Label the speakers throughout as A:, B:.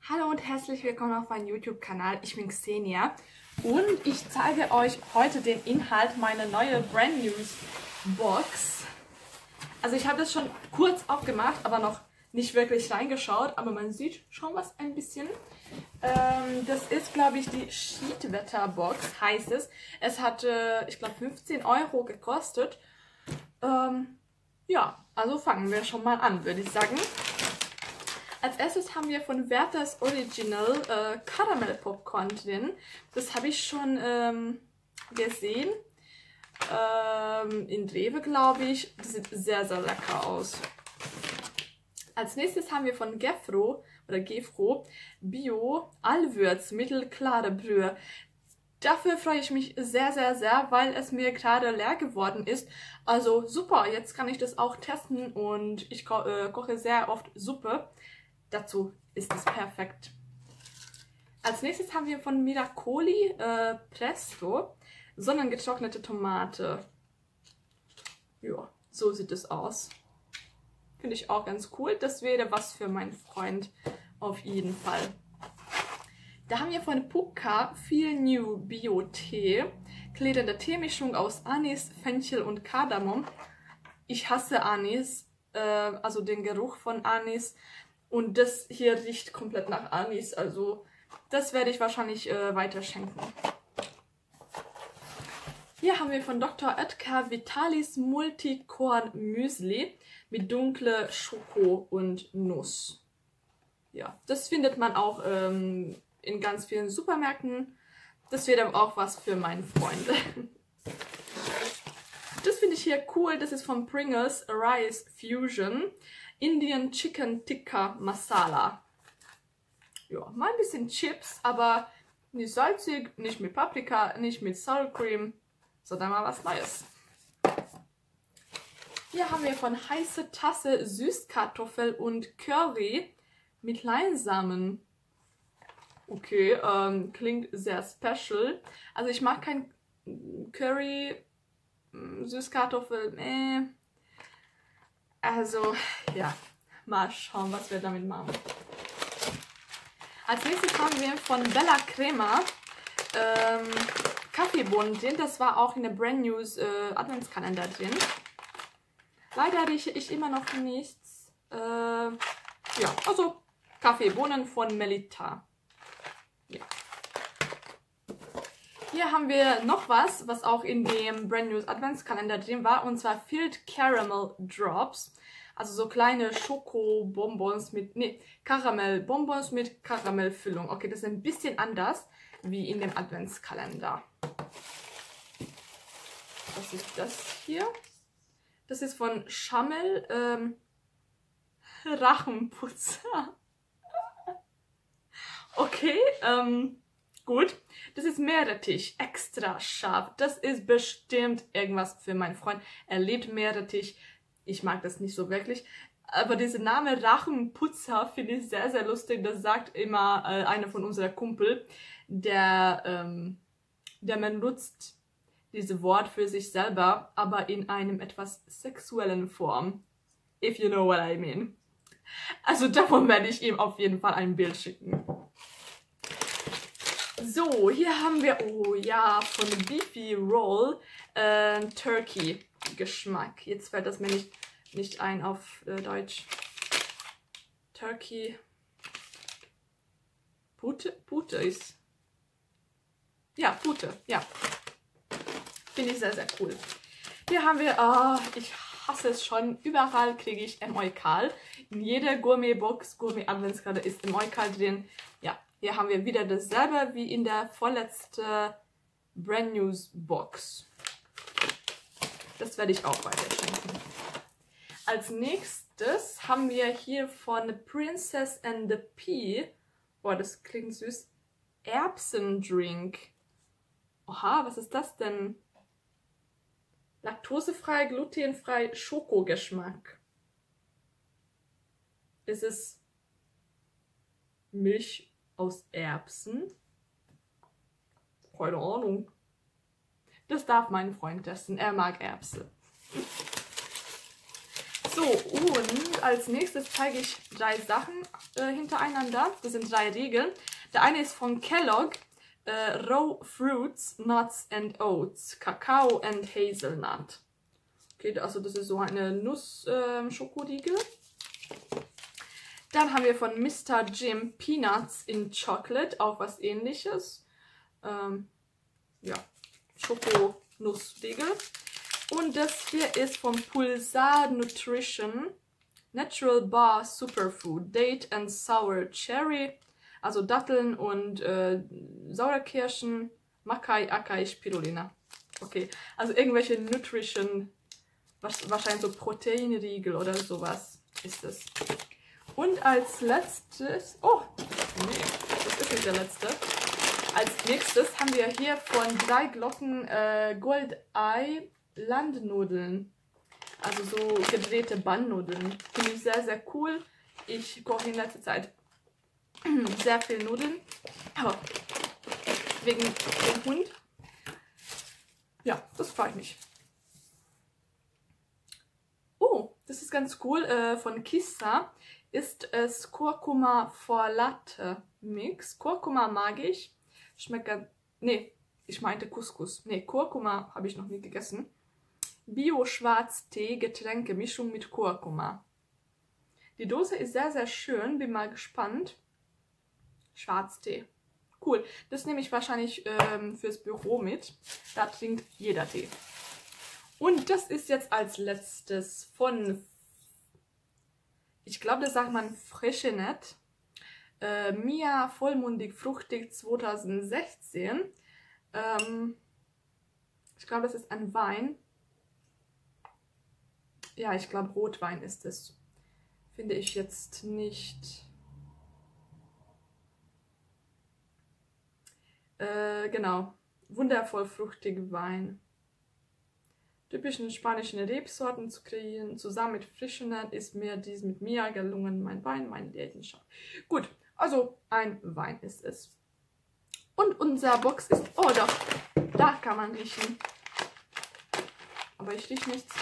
A: Hallo und herzlich willkommen auf meinem YouTube-Kanal. Ich bin Xenia und ich zeige euch heute den Inhalt meiner neuen Brand News Box. Also ich habe das schon kurz aufgemacht, aber noch nicht wirklich reingeschaut, aber man sieht schon was ein bisschen. Das ist, glaube ich, die Schiedwetter-Box, heißt es. Es hat, ich glaube, 15 € gekostet. Ja, also fangen wir schon mal an, würde ich sagen. Als erstes haben wir von Werther's Original Caramel Popcorn drin. Das habe ich schon gesehen. In Rewe, glaube ich. Das sieht sehr, sehr lecker aus. Als nächstes haben wir von Gefro Bio Allwürz mittelklare Brühe. Dafür freue ich mich sehr, sehr, sehr, weil es mir gerade leer geworden ist. Also super, jetzt kann ich das auch testen und ich koche sehr oft Suppe. Dazu ist es perfekt. Als nächstes haben wir von Miracoli Presto sonnengetrocknete Tomate. Ja, so sieht es aus. Finde ich auch ganz cool. Das wäre was für meinen Freund auf jeden Fall. Da haben wir von Pukka Feel New Bio Tee. Klärende Teemischung aus Anis, Fenchel und Kardamom. Ich hasse Anis, also den Geruch von Anis. Und das hier riecht komplett nach Anis, also das werde ich wahrscheinlich weiterschenken. Hier haben wir von Dr. Oetker Vitalis Multikorn Müsli mit dunkle Schoko und Nuss. Ja, das findet man auch in ganz vielen Supermärkten. Das wäre auch was für meinen Freund. Das finde ich hier cool, das ist von Pringles Rice Fusion. Indian Chicken Tikka Masala. Ja, mal ein bisschen Chips, aber nicht salzig, nicht mit Paprika, nicht mit Sour Cream, sondern mal was Neues. Hier haben wir von Heiße Tasse Süßkartoffel und Curry mit Leinsamen. Okay, klingt sehr special. Also ich mag kein Curry, Süßkartoffel, Also, ja, mal schauen, was wir damit machen. Als nächstes haben wir von Bella Crema Kaffeebohnen drin. Das war auch in der Brand News Adventskalender drin. Leider rieche ich immer noch nichts. Ja, also Kaffeebohnen von Melita. Ja. Hier haben wir noch was auch in dem Brand News Adventskalender drin war, und zwar Filled Caramel Drops. Also so kleine Schokobonbons mit, Karamellbonbons mit Karamellfüllung. Okay, das ist ein bisschen anders wie in dem Adventskalender. Was ist das hier? Das ist von Chamel Rachenputzer. Okay, gut. Das ist Meerrettich, extra scharf. Das ist bestimmt irgendwas für meinen Freund. Er liebt Meerrettich. Ich mag das nicht so wirklich. Aber dieser Name Rachenputzer finde ich sehr, sehr lustig. Das sagt immer einer von unseren Kumpel, der benutzt dieses Wort für sich selber, aber in einem etwas sexuellen Form. If you know what I mean. Also davon werde ich ihm auf jeden Fall ein Bild schicken. So, hier haben wir, oh ja, von Beefy Roll Turkey Geschmack. Jetzt fällt das mir nicht ein auf Deutsch. Turkey. Pute ist. Ja, Pute, ja. Finde ich sehr, sehr cool. Hier haben wir, ich hasse es schon, überall kriege ich Emoikal. In jeder Gourmet-Box, Gourmet-Adventskalender ist Emoikal drin. Ja. Hier haben wir wieder dasselbe wie in der vorletzten Brand News Box. Das werde ich auch weiterschenken. Als nächstes haben wir hier von Princess and the Pea. Boah, das klingt süß. Erbsendrink. Oha, was ist das denn? Laktosefrei, glutenfrei, Schokogeschmack. Ist es Milch aus Erbsen? Keine Ahnung. Das darf mein Freund testen. Er mag Erbse. So, und als nächstes zeige ich 3 Sachen hintereinander. Das sind 3 Riegel. Der eine ist von Kellogg. Raw Fruits, Nuts and Oats. Kakao and Hazelnut. Okay, also das ist so eine Nuss-Schokoriegel. Dann haben wir von Mr. Jim Peanuts in Chocolate. Auch was ähnliches. Ja, Schoko-Nussriegel. Und das hier ist von Pulsar Nutrition Natural Bar Superfood Date and Sour Cherry. Also Datteln und Sauerkirschen, Makai, Akai, Spirulina. Okay, also irgendwelche Nutrition, wahrscheinlich so Proteinriegel oder sowas ist es. Und als letztes, oh, nee, das ist nicht der letzte. Als nächstes haben wir hier von 3 Glocken Goldei Landnudeln. Also so gedrehte Bandnudeln. Finde ich sehr, sehr cool. Ich koche in letzter Zeit sehr viel Nudeln. Aber wegen dem Hund. Ja, das freut mich. Oh, das ist ganz cool. Von Kissa ist es Kurkuma for Latte Mix. Kurkuma mag ich. Schmeckt ganz... Nee, ich meinte Couscous. Nee, Kurkuma habe ich noch nie gegessen. Bio-Schwarztee, Getränkemischung mit Kurkuma. Die Dose ist sehr, sehr schön. Bin mal gespannt. Schwarztee. Cool. Das nehme ich wahrscheinlich fürs Büro mit. Da trinkt jeder Tee. Und das ist jetzt als letztes von... Ich glaube, das sagt man Freixenet. Mia Vollmundig Fruchtig 2016. Ich glaube, das ist ein Wein. Ja, ich glaube, Rotwein ist es. Finde ich jetzt nicht. Genau. Wundervoll fruchtig Wein. Typischen spanischen Rebsorten zu kreieren. Zusammen mit Freixenet ist mir dies mit Mia gelungen. Mein Wein, meine Leidenschaft. Gut, also ein Wein ist es. Und unser Box ist... Oh doch, da kann man riechen. Aber ich rieche nichts.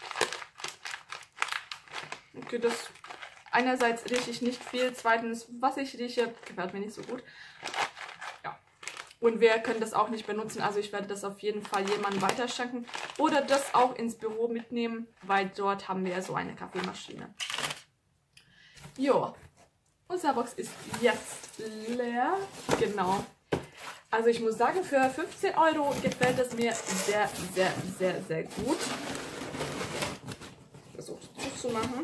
A: Okay, das... Einerseits rieche ich nicht viel. Zweitens, was ich rieche, gefällt mir nicht so gut. Ja. Und wir können das auch nicht benutzen. Also ich werde das auf jeden Fall jemandem weiterschenken. Oder das auch ins Büro mitnehmen, weil dort haben wir so eine Kaffeemaschine. Jo. Unsere Box ist jetzt leer. Genau. Also ich muss sagen, für 15 € gefällt es mir sehr, sehr, sehr, sehr gut. Ich versuche es zuzumachen.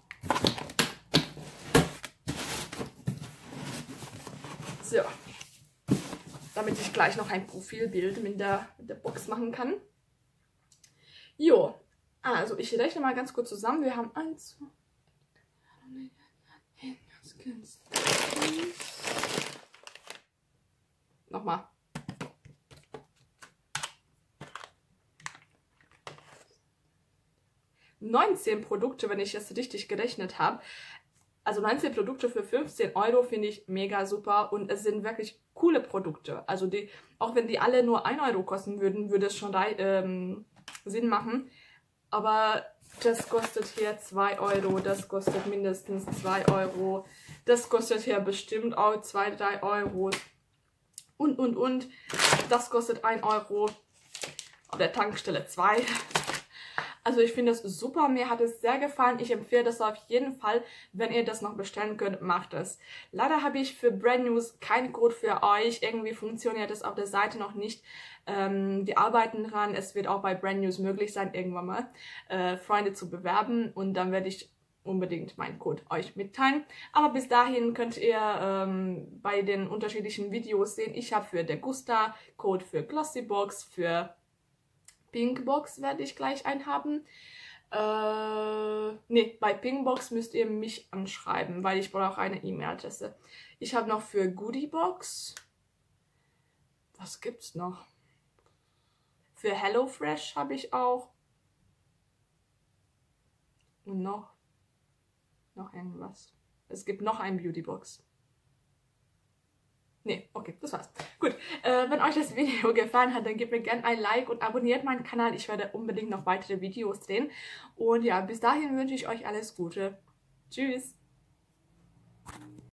A: So. Damit ich gleich noch ein Profilbild mit der Box machen kann. Jo. Also ich rechne mal ganz kurz zusammen. Wir haben 1, 2, nochmal. $19 Produkte, wenn ich es richtig gerechnet habe. Also 19 Produkte für 15 € finde ich mega super und es sind wirklich coole Produkte. Also die, auch wenn die alle nur 1 € kosten würden, würde es schon Sinn machen. Aber das kostet hier 2 €, das kostet mindestens 2 €. Das kostet hier bestimmt auch 2, 3 € und. Das kostet 1 €. Auf der Tankstelle 2. Also ich finde es super, mir hat es sehr gefallen. Ich empfehle das auf jeden Fall, wenn ihr das noch bestellen könnt, macht es. Leider habe ich für Brand News keinen Code für euch. Irgendwie funktioniert es auf der Seite noch nicht. Die arbeiten dran. Es wird auch bei Brand News möglich sein, irgendwann mal Freunde zu bewerben. Und dann werde ich unbedingt meinen Code euch mitteilen. Aber bis dahin könnt ihr bei den unterschiedlichen Videos sehen, ich habe für Degusta Code für Glossybox, für Pinkbox werde ich gleich einhaben. Ne, bei Pinkbox müsst ihr mich anschreiben, weil ich brauche eine E-Mail-Adresse. Ich habe noch für Goodiebox. Was gibt's noch? Für HelloFresh habe ich auch. Und noch irgendwas. Es gibt noch ein Beautybox. Nee, okay, das war's. Gut, wenn euch das Video gefallen hat, dann gebt mir gerne ein Like und abonniert meinen Kanal. Ich werde unbedingt noch weitere Videos drehen. Und ja, bis dahin wünsche ich euch alles Gute. Tschüss!